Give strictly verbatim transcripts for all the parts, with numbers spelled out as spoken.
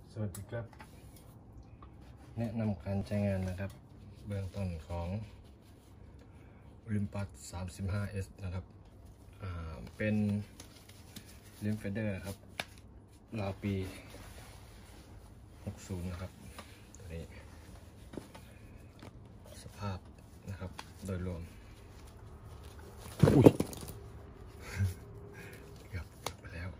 สวัสดีครับแนะนำการใช้งานนะครับเบื้องต้นของ Olympus สามสิบห้า เอส นะครับอ่าเป็นลิมเฟเดอร์ครับราวปีหกสิบนะครับตัวนี้สภาพนะครับโดยรวมอุ้ยเกือบเกือบไปแล้ว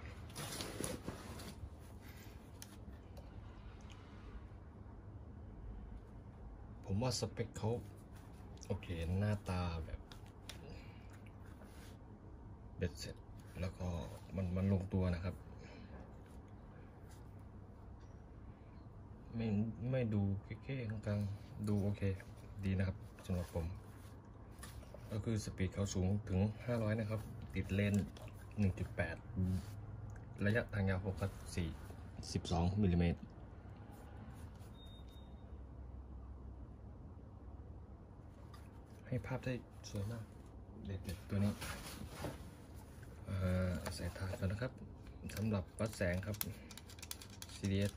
ผมว่าสเปคเขาโอเคหน้าตาแบบเบ็ดเสร็จแล้วก็มันมันลงตัวนะครับไม่ไม่ดูเก๊ๆกลางๆดูโอเคดีนะครับสำหรับผมก็คือสปีดเขาสูงถึงห้าร้อยนะครับติดเลน หนึ่งจุดแปด ระยะทางยาวหกพันสี่ร้อยสิบสองมิลลิเมตรให้ภาพได้สวยมากเด็ดๆตัวนี้ใส่ถ่านกันนะครับสำหรับวัดแสงครับ ซี ดี เอส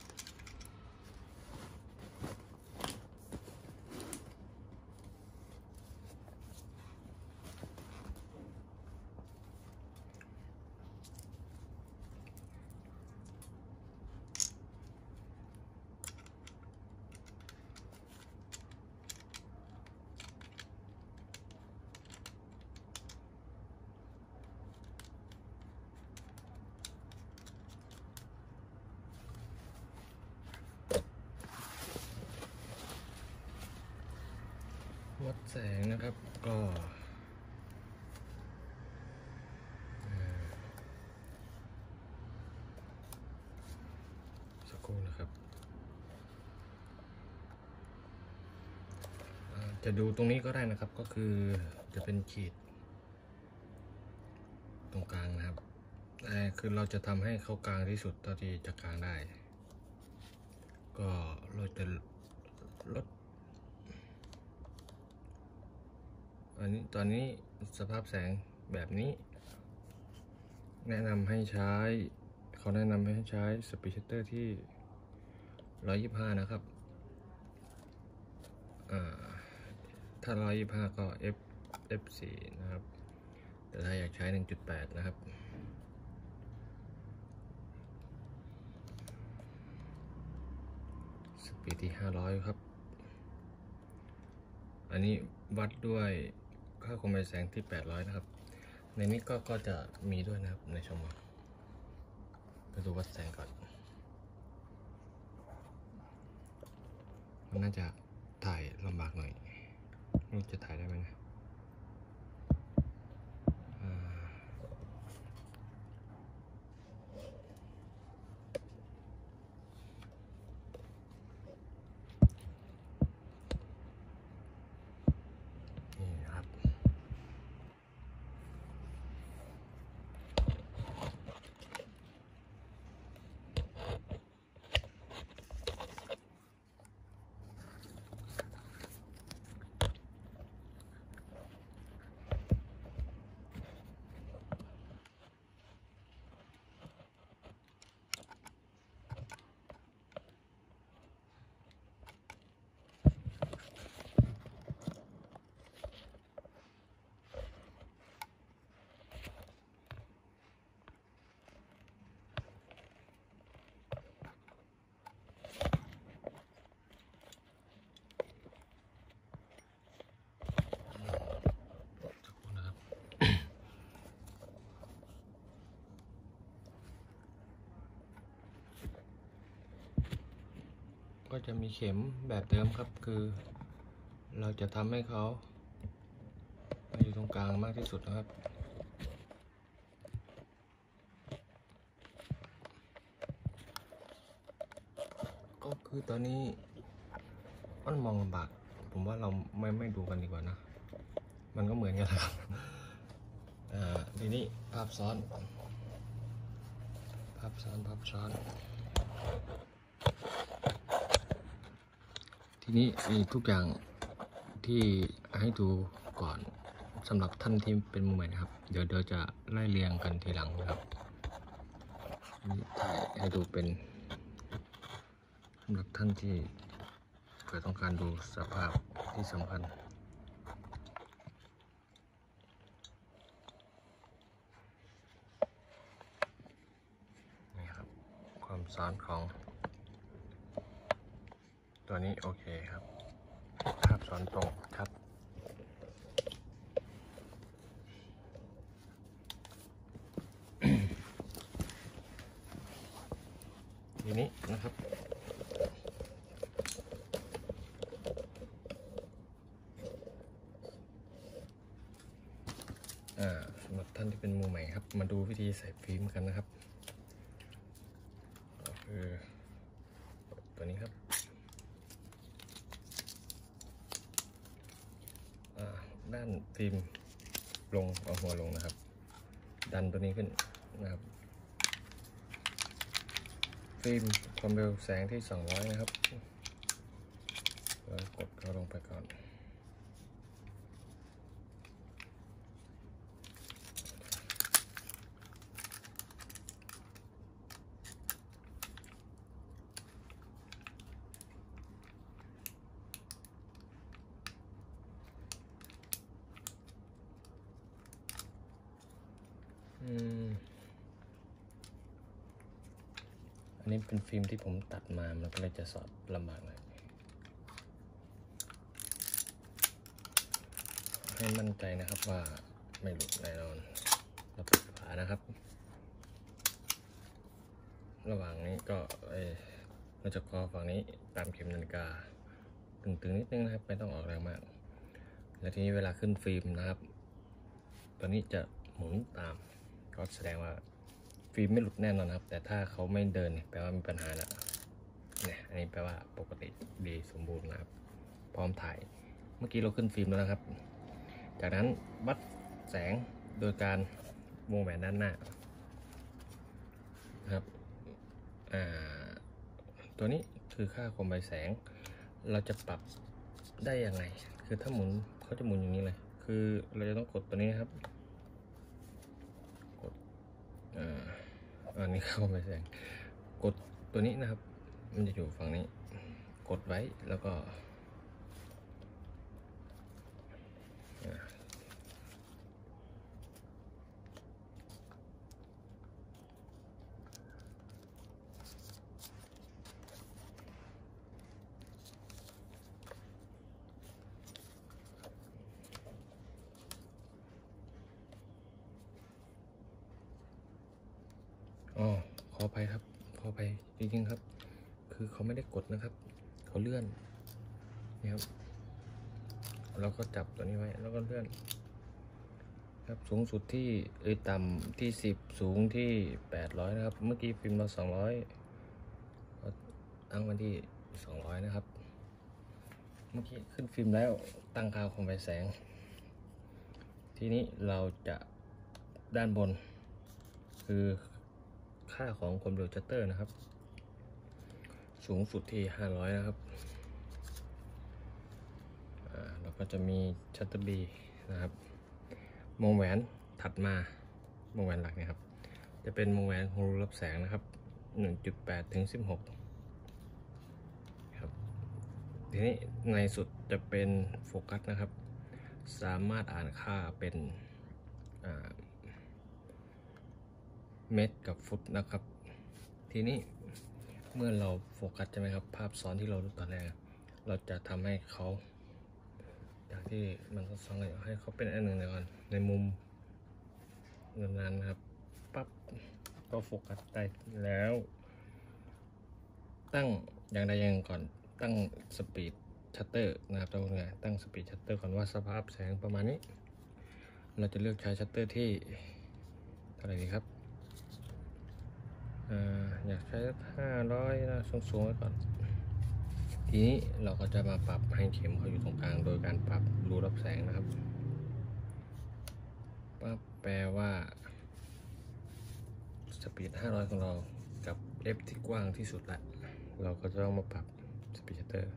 วัดแสงนะครับก็สักครู่นะครับจะดูตรงนี้ก็ได้นะครับก็คือจะเป็นขีดตรงกลางนะครับคือเราจะทำให้เขากลางที่สุดเท่าที่จะกลางได้ก็เราจะลดอันนี้ตอนนี้สภาพแสงแบบนี้แนะนำให้ใช้เขาแนะนำให้ใช้สปีดชัตเตอร์ที่หนึ่งร้อยยี่สิบห้านะครับถ้าหนึ่งร้อยยี่สิบห้าก็ F เอฟ โฟร์ นะครับแต่ถ้าอยากใช้ หนึ่งจุดแปด นะครับสปีดที่ห้าร้อยครับอันนี้วัดด้วยค่าคมแสงที่แปดร้อยนะครับในนี้ก็ก็จะมีด้วยนะครับในช่องว่างไปดูวัดแสงก่อนมันน่าจะถ่ายลำบากหน่อยนี่จะถ่ายได้ไหมนะก็จะมีเข็มแบบเดิมครับคือเราจะทำให้เขาอยู่ตรงกลางมากที่สุดนะครับก็คือตอนนี้มันมองลำบากผมว่าเราไม่ไม่ดูกันดีกว่านะมันก็เหมือนกันครับอ่าทีนี้ภาพซ้อนภาพซ้อนภาพซ้อนทีนี้มีทุกอย่างที่ให้ดูก่อนสำหรับท่านที่เป็นมือใหม่นะครับเดี๋ยวเดี๋ยวจะไล่เรียงกันทีหลังนะครับถ่ายให้ดูเป็นำหรับท่านที่เผื่อต้องการดูสภาพที่สำคัญนี่ครับความซ้อนของตัวนี้โอเคครับภาพซ้อนตรงครับทีนี้นะครับสำหรับท่านที่เป็นมือใหม่ครับมาดูวิธีใส่ฟิล์มกันนะครับก็คือตัวนี้ครับด้านฟิล์มลงเอาหัวลงนะครับดันตัวนี้ขึ้นนะครับฟิล์มความเร็วแสงที่สองร้อยนะครับแล้วกดเข้าลงไปก่อนอันนี้เป็นฟิล์มที่ผมตัดมามันก็เลยจะสอดลำบากหน่อยให้มั่นใจนะครับว่าไม่หลุดแน่นอนเราปิดฝานะครับระหว่างนี้ก็เราจะกอฝั่งนี้ตามเข็มนาฬิกาตึงๆนิดนึงนะครับไม่ต้องออกแรงมากแล้วทีนี้เวลาขึ้นฟิล์มนะครับตัวนี้จะหมุนตามก็แสดงว่าฟิล์มไม่หลุดแน่นอนครับแต่ถ้าเขาไม่เดินแปลว่ามีปัญหาแล้วเนี่ยอันนี้แปลว่าปกติดีสมบูรณ์นะครับพร้อมถ่ายเมื่อกี้เราขึ้นฟิล์มแล้วนะครับจากนั้นวัดแสงโดยการวงแหวนด้านหน้าครับตัวนี้คือค่าความไวแสงเราจะปรับได้ยังไงคือถ้าหมุนเขาจะหมุนอย่างนี้เลยคือเราจะต้องกดตัวนี้ครับกดอ่าอันนี้เข้าไปแสงกดตัวนี้นะครับมันจะอยู่ฝั่งนี้กดไว้แล้วก็อ๋อขออภัยครับขออภัยจริงๆครับคือเขาไม่ได้กดนะครับเขาเลื่อนนี่ครับเราก็จับตัวนี้ไว้แล้วก็เลื่อนครับสูงสุดที่เอ้ยต่ำที่สิบสูงที่แปดร้อยนะครับเมื่อกี้ฟิล์มเราสองร้อยตั้งมาที่สองร้อยนะครับเมื่อกี้ขึ้นฟิล์มแล้วตั้งค่าความไวแสงทีนี้เราจะด้านบนคือค่าของความเร็วชัตเตอร์นะครับสูงสุดที่ห้าร้อยนะครับเราก็จะมีชัตเตอร์บีนะครับวงแหวนถัดมาวงแหวนหลักเนี่ยครับจะเป็นวงแหวนของรูรับแสงนะครับ หนึ่งจุดแปด ถึง สิบหกครับทีนี้ในสุดจะเป็นโฟกัสนะครับสามารถอ่านค่าเป็นเมตรกับฟุตนะครับทีนี้เมื่อเราโฟกัสใช่ไหมครับภาพซ้อนที่เราดูตอนแรกเราจะทำให้เขาจากที่มันซ้อนๆให้เขาเป็นอันหนึ่งเลยก่อนในมุมนั้นๆนะครับปั๊บก็โฟกัสได้แล้วตั้งอย่างใดอย่างก่อนตั้งสปีดชัตเตอร์นะครับตรงนี้ตั้งสปีดชัตเตอร์ก่อนว่าสภาพแสงประมาณนี้เราจะเลือกใช้ชัตเตอร์ที่เท่าไหร่ดีครับอยากใช้ห้าร้อยนะสูงๆไว้ก่อนทีนี้เราก็จะมาปรับให้เข็มเขาอยู่ตรงกลางโดยการปรับรูรับแสงนะครับปั๊บแปลว่าสปีดห้าร้อยของเรากับ F ที่กว้างที่สุดละเราก็จะต้องมาปรับสปีดชัตเตอร์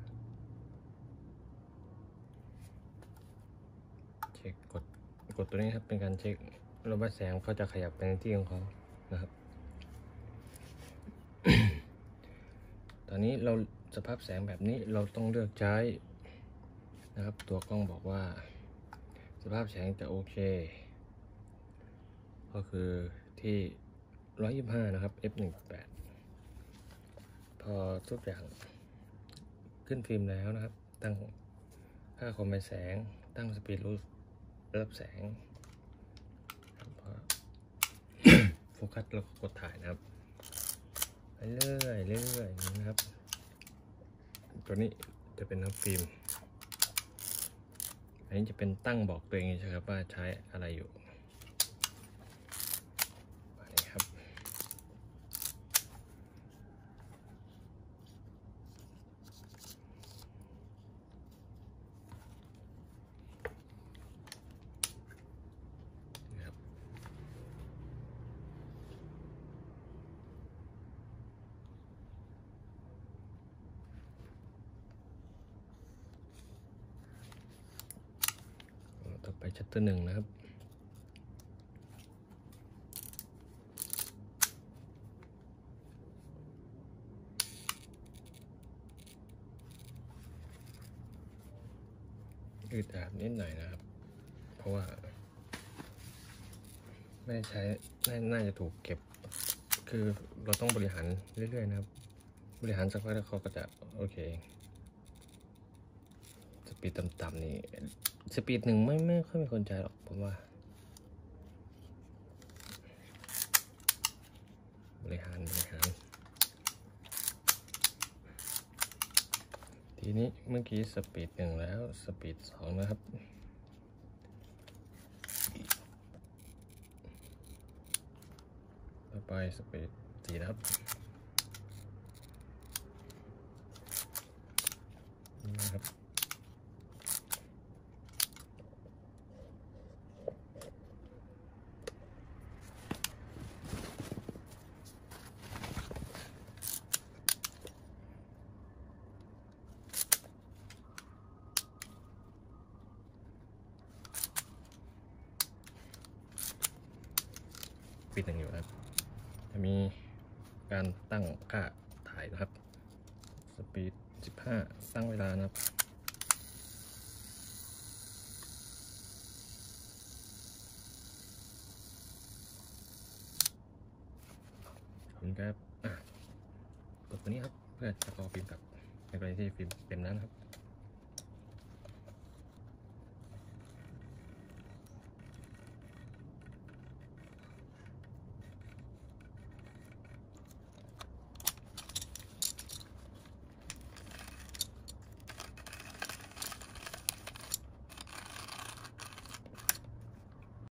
เช็คกดกดตัวนี้ครับเป็นการเช็คระบบแสงเขาจะขยับไปในที่ของเขานะครับ ตอนอนนี้เราสภาพแสงแบบนี้เราต้องเลือกใช้นะครับตัวกล้องบอกว่าสภาพแสงจะโอเคก็คือที่หนึ่งร้อยยี่สิบห้านะครับ เอฟ หนึ่งจุดแปด พอทุกอย่างขึ้นฟิล์มแล้วนะครับตั้งค่าความเป็นแสงตั้งสปีดรูรับแสงพอ โฟกัสแล้วกดถ่ายนะครับไปเรื่อยเรื่อยๆนะครับตัวนี้จะเป็นน้ำฟิล์มอันนี้จะเป็นตั้งบอกตัวเองใช่ครับว่าใช้อะไรอยู่นี่ครับต่อไปชัตเตอร์หนึ่งนะครับอืดอาดนิดหน่อยนะครับเพราะว่าไม่ใช้น่าจะถูกเก็บคือเราต้องบริหารเรื่อยๆนะครับบริหารสักพักแล้วเขาก็จะโอเคสปีดต่ำๆนี่สปีดหนึ่งไม่ไม่ค่อยมีคนใจหรอกผมว่าบริหารบริหารทีนี้เมื่อกี้สปีดหนึ่งแล้วสปีดสองนะครับต่อไปสปีดสี่นะครับนี่นะครับปีหนึ่งอยู่นะครับจะมีการตั้งค่าถ่ายนะครับสปีดสิบห้าตั้งเวลานะครับขอบคุณครับกดตัวนี้ครับเพื่อจะรอฟิล์มกลับในกรณีที่ฟิล์มเต็มแล้วนะครับ